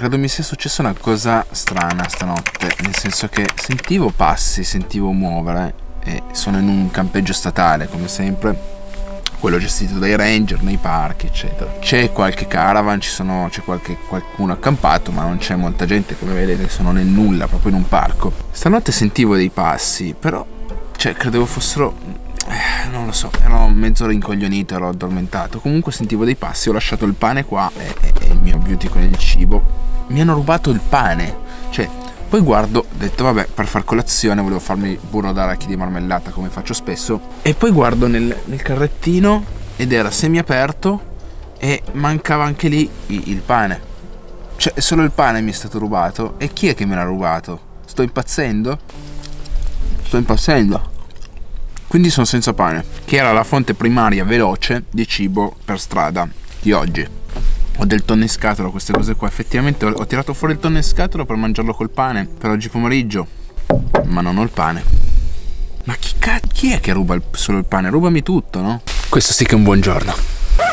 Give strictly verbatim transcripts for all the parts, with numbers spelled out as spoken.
credo mi sia successa una cosa strana stanotte, nel senso che sentivo passi, sentivo muovere e sono in un campeggio statale come sempre, quello gestito dai ranger nei parchi eccetera. C'è qualche caravan, ci sono, c'è qualche, qualcuno accampato, ma non c'è molta gente, come vedete sono nel nulla, proprio in un parco. Stanotte sentivo dei passi, però cioè credevo fossero... Eh, non lo so, ero mezzo rincoglionito, ero addormentato. Comunque sentivo dei passi, ho lasciato il pane qua e, e, e il mio beauty con il cibo. Mi hanno rubato il pane. Cioè, poi guardo, ho detto vabbè, per far colazione volevo farmi burro d'arachidi e marmellata come faccio spesso. E poi guardo nel, nel carrettino ed era semiaperto e mancava anche lì il, il pane. Cioè, solo il pane mi è stato rubato. E chi è che me l'ha rubato? Sto impazzendo? Sto impazzendo. Quindi sono senza pane, che era la fonte primaria veloce di cibo per strada di oggi. Ho del tonno in scatola, queste cose qua. Effettivamente ho tirato fuori il tonno in scatola per mangiarlo col pane per oggi pomeriggio, ma non ho il pane. Ma chi, chi è che ruba il, solo il pane? Rubami tutto, no? Questo sì che è un buon giorno.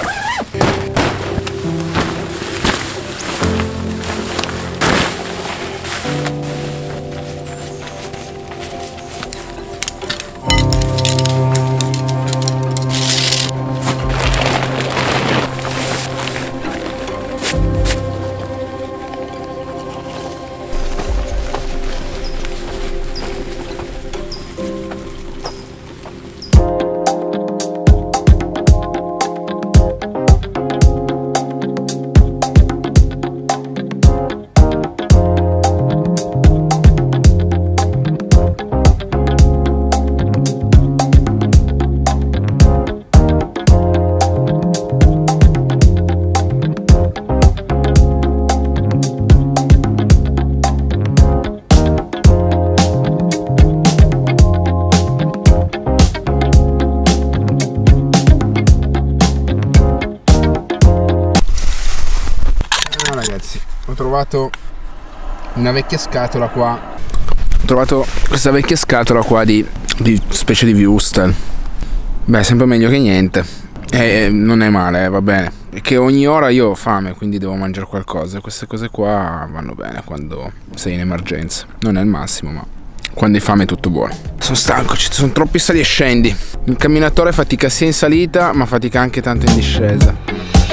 Ragazzi, ho trovato una vecchia scatola qua. Ho trovato questa vecchia scatola qua di, di specie di Würstel. Beh, sempre meglio che niente. E non è male, eh, va bene. È che ogni ora io ho fame, quindi devo mangiare qualcosa. Queste cose qua vanno bene quando sei in emergenza. Non è il massimo, ma quando hai fame è tutto buono. Sono stanco, ci sono troppi sali e scendi. Il camminatore fatica sia in salita, ma fatica anche tanto in discesa.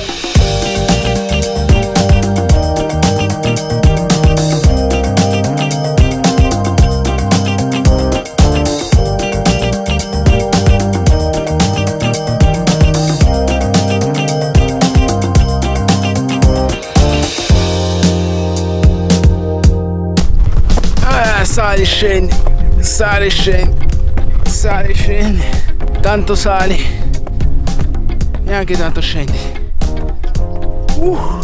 Sali, scendi, sali, scendi, sali, scendi, tanto sali e anche tanto scendi. Uh.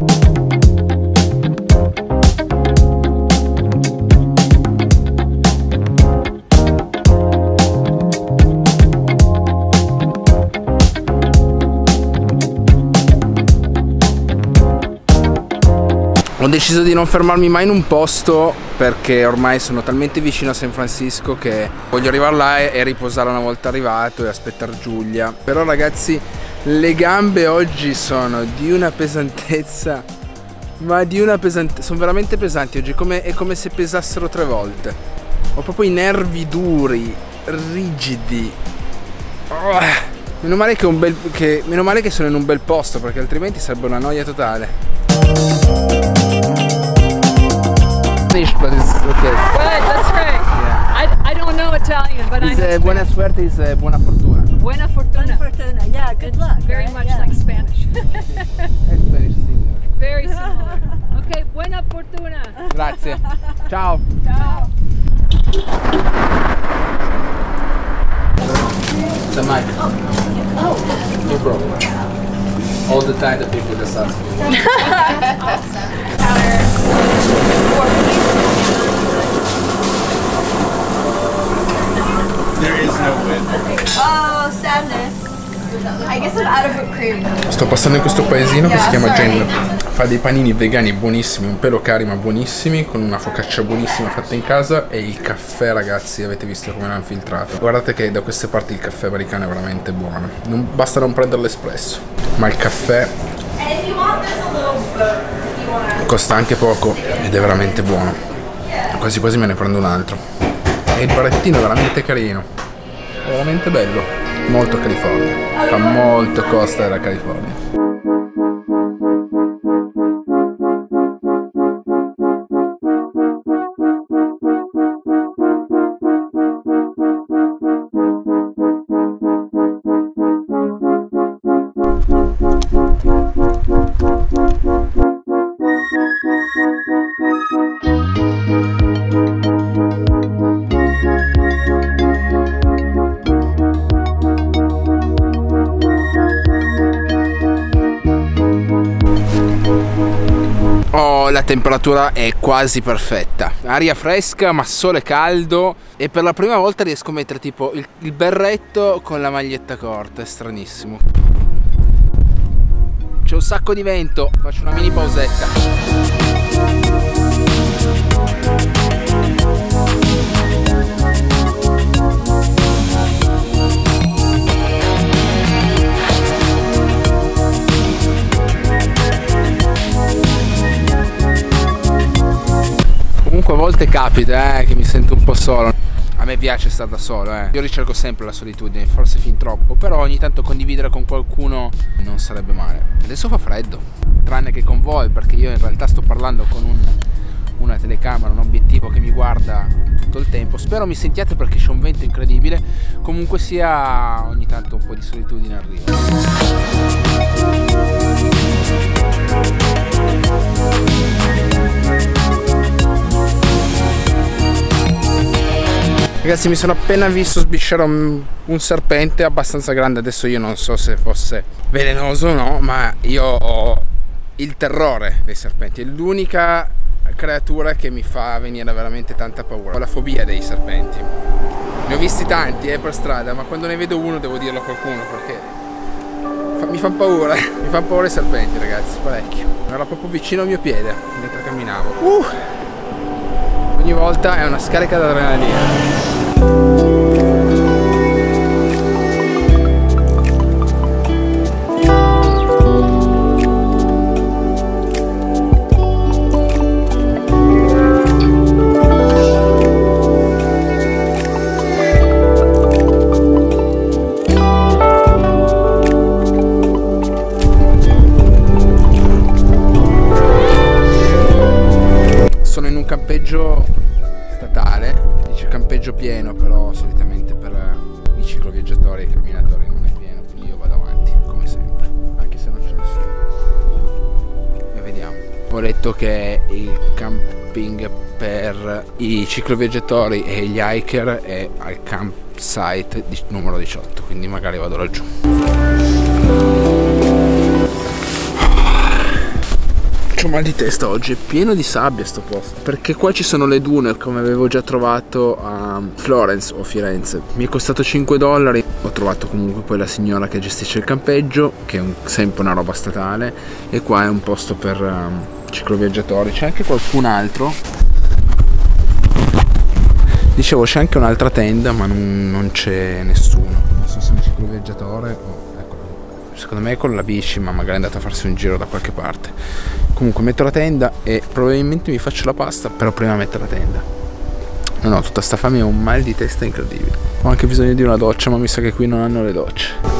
Ho deciso di non fermarmi mai in un posto perché ormai sono talmente vicino a San Francisco che voglio arrivare là e riposare una volta arrivato e aspettare Giulia. Però ragazzi, le gambe oggi sono di una pesantezza, ma di una pesantezza, sono veramente pesanti oggi, come, è come se pesassero tre volte. Ho proprio i nervi duri, rigidi. Oh, meno male che, un bel, che, meno male che sono in un bel posto, perché altrimenti sarebbe una noia totale. But it's okay. Good, that's great. Yeah. I, I don't know Italian, but it's, I know uh, buona suerte is uh, buona fortuna. Buena fortuna. Buona fortuna, yeah, good luck. Very right? much yeah. like Spanish. Spanish similar. Very similar. Okay, buena fortuna. Grazie. Ciao. Ciao. It's a mic. Oh. No problem. All the time the people just ask me. That's awesome. There is no win. Oh, sadness. I guess I'm out of whipped cream. Sto passando in questo paesino che si chiama Gen. Fa dei panini vegani buonissimi, un pelo cari ma buonissimi, con una focaccia buonissima fatta in casa, e il caffè, ragazzi, avete visto come l'hanno infiltrato. Guardate che da queste parti il caffè americano è veramente buono. Non basta non prendere l'espresso, ma il caffè Costa anche poco ed è veramente buono. Quasi quasi me ne prendo un altro. E il barettino è veramente carino. È veramente bello. Molto California. Fa molto costa della California. Oh, la temperatura è quasi perfetta, aria fresca ma sole caldo e per la prima volta riesco a mettere tipo il, il berretto con la maglietta corta, è stranissimo. C'è un sacco di vento, faccio una mini pausetta. Comunque a volte capita eh, che mi sento un po' solo. A me piace stare da solo, eh. Io ricerco sempre la solitudine, forse fin troppo, però ogni tanto condividere con qualcuno non sarebbe male. Adesso fa freddo, tranne che con voi, perché io in realtà sto parlando con un, una telecamera, un obiettivo che mi guarda tutto il tempo. Spero mi sentiate perché c'è un vento incredibile. Comunque sia, ogni tanto un po' di solitudine arriva. Ragazzi, mi sono appena visto sbisciare un, un serpente abbastanza grande. Adesso io non so se fosse velenoso o no, ma io ho il terrore dei serpenti. È l'unica creatura che mi fa venire veramente tanta paura. Ho la fobia dei serpenti. Ne ho visti tanti eh, per strada, ma quando ne vedo uno devo dirlo a qualcuno perché fa, mi fanno paura. Mi fanno paura i serpenti, ragazzi, parecchio. Era proprio vicino al mio piede mentre camminavo. Uh! Ogni volta è una scarica d'adrenalina. Sono in un campeggio statale, dice campeggio pieno, però solitamente per i cicloviaggiatori e i camminatori non è pieno, quindi io vado avanti come sempre, anche se non c'è nessuno. E vediamo. Ho letto che il camping per i cicloviaggiatori e gli hiker è al campsite numero diciotto, quindi magari vado laggiù. C'ho mal di testa oggi, è pieno di sabbia sto posto, perché qua ci sono le dune come avevo già trovato a Florence o Firenze. Mi è costato cinque dollari. Ho trovato comunque poi la signora che gestisce il campeggio, che è un, sempre una roba statale, e qua è un posto per um, cicloviaggiatori. C'è anche qualcun altro. Dicevo, c'è anche un'altra tenda, ma non, non c'è nessuno. Non so se è un cicloviaggiatore o... Secondo me è con la bici, ma magari è andato a farsi un giro da qualche parte. Comunque metto la tenda e probabilmente mi faccio la pasta, però prima metto la tenda. Non ho tutta sta fame e ho un mal di testa incredibile. Ho anche bisogno di una doccia, ma mi sa che qui non hanno le docce.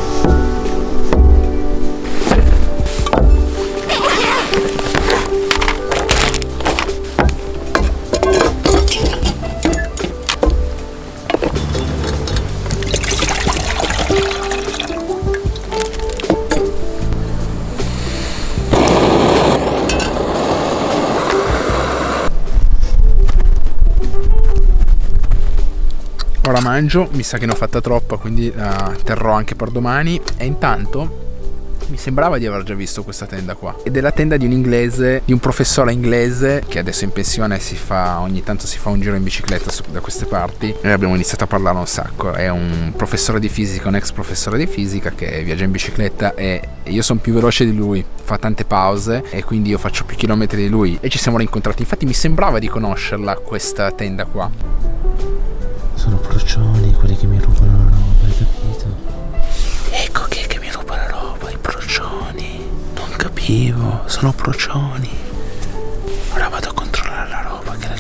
Ora mangio, mi sa che ne ho fatta troppa, quindi la terrò anche per domani. E intanto mi sembrava di aver già visto questa tenda qua, ed è la tenda di un inglese, di un professore inglese che adesso è in pensione, si fa ogni tanto si fa un giro in bicicletta da queste parti e abbiamo iniziato a parlare un sacco. È un professore di fisica, un ex professore di fisica che viaggia in bicicletta e io sono più veloce di lui, fa tante pause e quindi io faccio più chilometri di lui e ci siamo rincontrati. Infatti mi sembrava di conoscerla questa tenda qua. Sono procioni quelli che mi rubano la roba, hai capito? Ecco che, che mi ruba la roba, i procioni. Non capivo, sono procioni.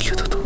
Aiuto tu.